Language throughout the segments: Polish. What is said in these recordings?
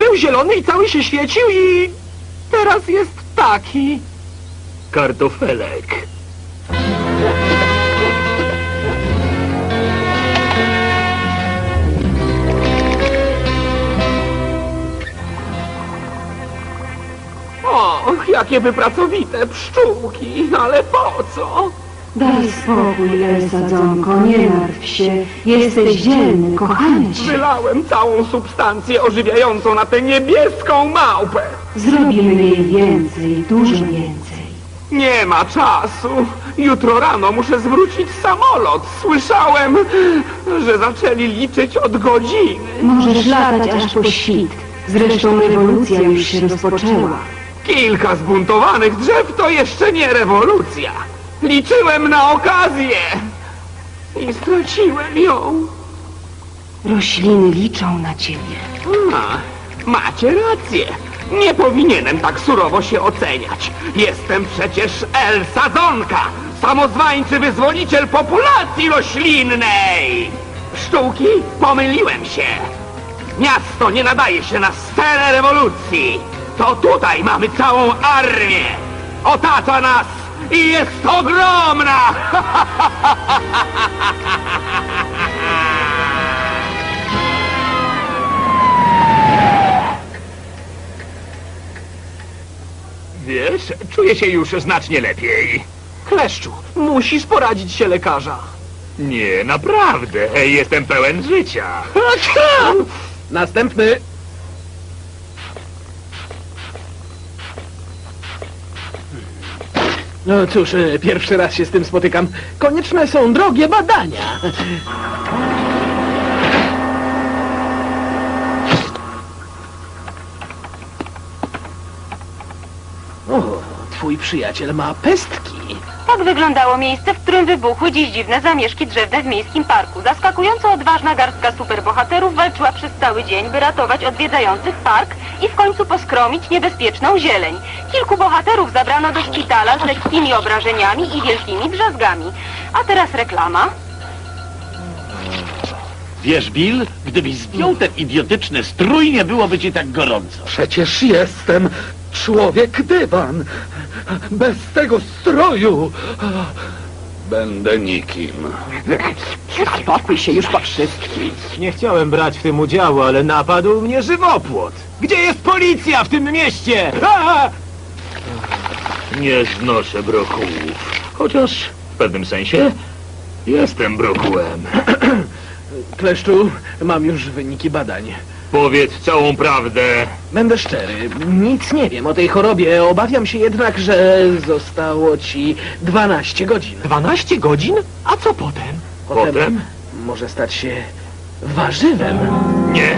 był zielony i cały się świecił i... teraz jest taki. Kartofelek. Och, jakie wypracowite pszczółki, ale po co? Daj spokój, Elsadzonko, nie martw się. Jesteś dzielny, kochamy cię. Wylałem całą substancję ożywiającą na tę niebieską małpę. Zrobimy jej więcej, dużo więcej. Nie ma czasu. Jutro rano muszę zwrócić samolot. Słyszałem, że zaczęli liczyć od godziny. Możesz latać aż po świt. Zresztą rewolucja już się rozpoczęła. Kilka zbuntowanych drzew to jeszcze nie rewolucja. Liczyłem na okazję i straciłem ją. Rośliny liczą na ciebie. Macie rację. Nie powinienem tak surowo się oceniać. Jestem przecież Elsadzonka, samozwańczy wyzwoliciel populacji roślinnej. Pszczółki, pomyliłem się. Miasto nie nadaje się na scenę rewolucji. To tutaj mamy całą armię. Otacza nas i jest ogromna. Wiesz, czuję się już znacznie lepiej. Kleszczu, musisz poradzić się lekarza. Nie, naprawdę, jestem pełen życia. Następny. No cóż, pierwszy raz się z tym spotykam. Konieczne są drogie badania. O, twój przyjaciel ma pestki. Tak wyglądało miejsce, w którym wybuchły dziś dziwne zamieszki drzewne w miejskim parku. Zaskakująco odważna garstka superbohaterów walczyła przez cały dzień, by ratować odwiedzających park i w końcu poskromić niebezpieczną zieleń. Kilku bohaterów zabrano do szpitala z lekkimi obrażeniami i wielkimi drzazgami. A teraz reklama. Wiesz, Bill, gdybyś zdjął ten idiotyczny strój, nie byłoby ci tak gorąco. Przecież jestem człowiek dywan. Bez tego stroju będę nikim. Spokój się już po wszystkim. Nie chciałem brać w tym udziału, ale napadł mnie żywopłot. Gdzie jest policja w tym mieście? Nie znoszę brokułów. Chociaż w pewnym sensie jestem brokułem. Kleszczu, mam już wyniki badań. Powiedz całą prawdę. Będę szczery, nic nie wiem o tej chorobie. Obawiam się jednak, że zostało ci 12 godzin. 12 godzin? A co potem? Potem? Może stać się warzywem. Nie.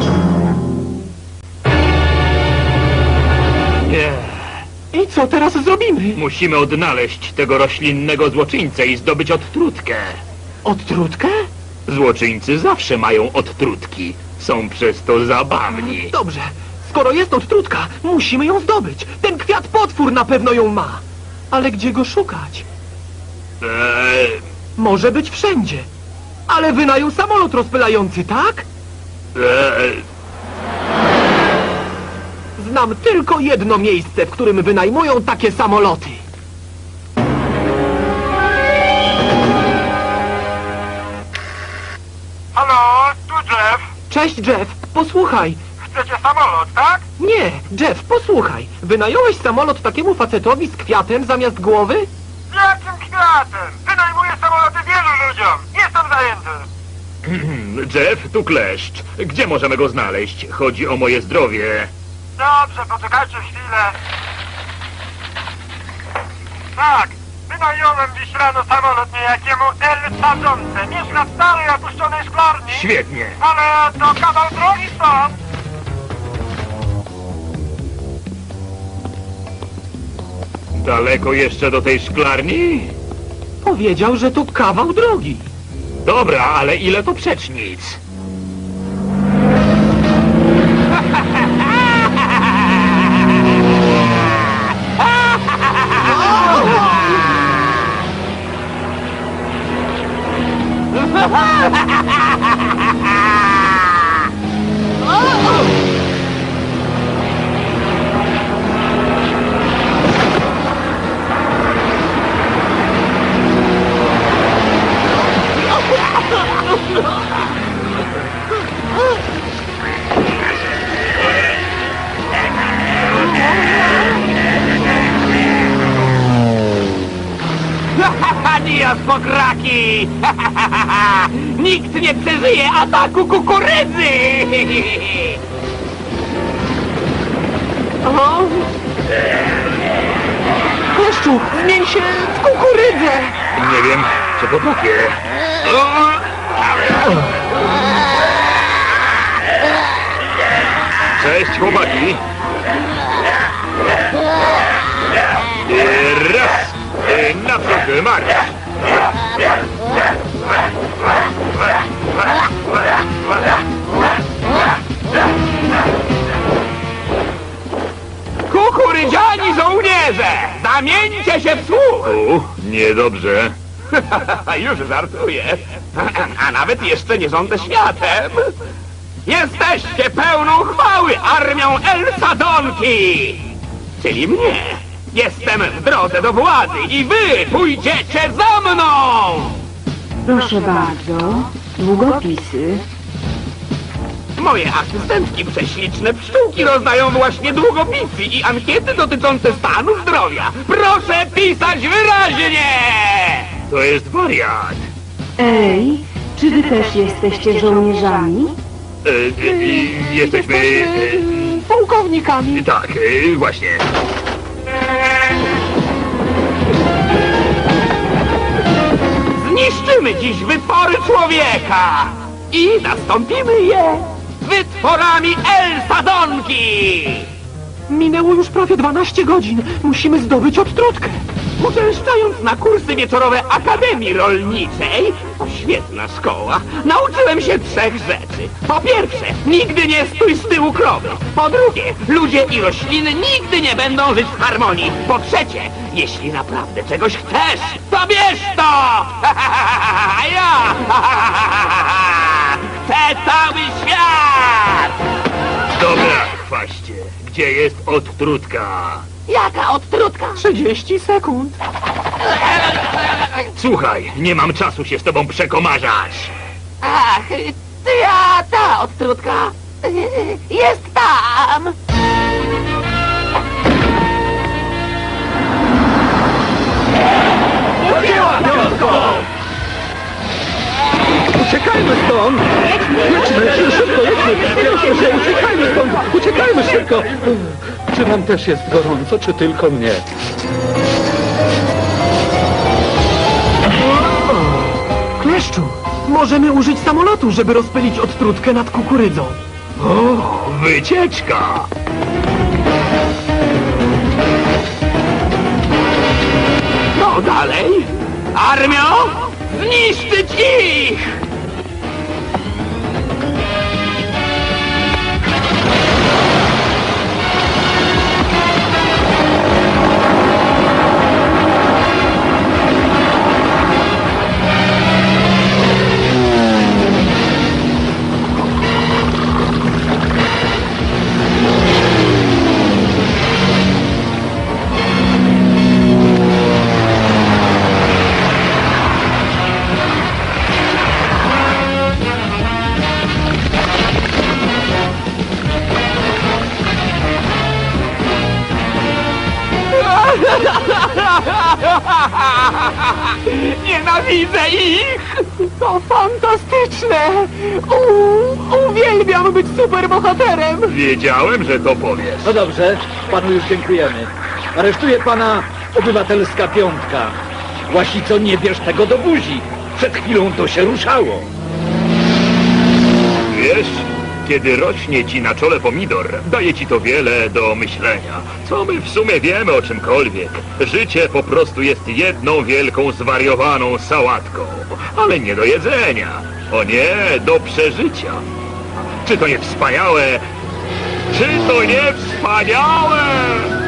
Nie. I co teraz zrobimy? Musimy odnaleźć tego roślinnego złoczyńcę i zdobyć odtrutkę. Odtrutkę? Złoczyńcy zawsze mają odtrutki. Są przez to zabawni. Dobrze. Skoro jest odtrutka, musimy ją zdobyć. Ten kwiat potwór na pewno ją ma. Ale gdzie go szukać? Może być wszędzie. Ale wynajął samolot rozpylający, tak? Znam tylko jedno miejsce, w którym wynajmują takie samoloty. Halo, tu Jeff. Cześć, Jeff. Posłuchaj. Chcecie samolot, tak? Nie, Jeff, posłuchaj. Wynająłeś samolot takiemu facetowi z kwiatem zamiast głowy? Jakim kwiatem? Wynajmuję samoloty wielu ludziom. Jestem zajęty. Jeff, tu kleszcz. Gdzie możemy go znaleźć? Chodzi o moje zdrowie. Dobrze, poczekajcie chwilę. Tak, wynająłem dziś rano samolot niejakiemu Elsadzonce. Mieszka w starej, opuszczonej szklarni. Świetnie. Ale to kawał drogi stąd. Daleko jeszcze do tej szklarni? Powiedział, że to kawał drogi. Dobra, ale ile to przecznic? teraz pokraki! Nikt nie przeżyje ataku kukurydzy! O! Kleszczu, zmień się w kukurydzę! Nie wiem, co to takie. Cześć, chłopaki. Raz, naprzód, marsz. Kukurydziani żołnierze! Zamieńcie się w słuch! Niedobrze. Już żartuję. A nawet jeszcze nie rządzę światem. Jesteście pełną chwały armią El-Sadonki! Czyli mnie. Jestem w drodze do władzy i wy pójdziecie za mną! Proszę bardzo, długopisy. Moje asystentki prześliczne pszczółki rozdają właśnie długopisy i ankiety dotyczące stanu zdrowia. Proszę pisać wyraźnie! To jest wariat. Ej, czy wy też jesteście żołnierzami? Jesteśmy... Pułkownikami. Tak, właśnie. Zniszczymy dziś wytwory człowieka i zastąpimy je wytworami El-Sadonki! Minęło już prawie 12 godzin. Musimy zdobyć odtrutkę. Uczęszczając na kursy wieczorowe Akademii Rolniczej, to świetna szkoła, nauczyłem się 3 rzeczy. Po pierwsze, nigdy nie stój z tyłu krowy. Po drugie, ludzie i rośliny nigdy nie będą żyć w harmonii. Po trzecie, jeśli naprawdę czegoś chcesz, to bierz to! Ja! Chcę cały świat! Dobra, chwaście. Gdzie jest odtrutka? Jaka odtrutka? 30 sekund. Słuchaj, nie mam czasu się z tobą przekomarzać. Ach, ta odtrutka jest tam! Uciekajmy stąd! Jedźmy, szybko, jedźmy! Uciekajmy stąd! Uciekajmy szybko! Czy wam też jest gorąco, czy tylko mnie? Kleszczu, możemy użyć samolotu, żeby rozpylić odtrutkę nad kukurydzą. O, wycieczka! No dalej! Armio! Zniszczyć ich! Nienawidzę ich! To fantastyczne! Uwielbiam być superbohaterem! Wiedziałem, że to powiesz. No dobrze, panu już dziękujemy. Aresztuje pana obywatelska piątka. Łasico, nie bierz tego do buzi. Przed chwilą to się ruszało. Wiesz, kiedy rośnie ci na czole pomidor, daje ci to wiele do myślenia. Co my w sumie wiemy o czymkolwiek? Życie po prostu jest jedną wielką zwariowaną sałatką. Ale nie do jedzenia. O nie, do przeżycia. Czy to nie wspaniałe? Czy to nie wspaniałe?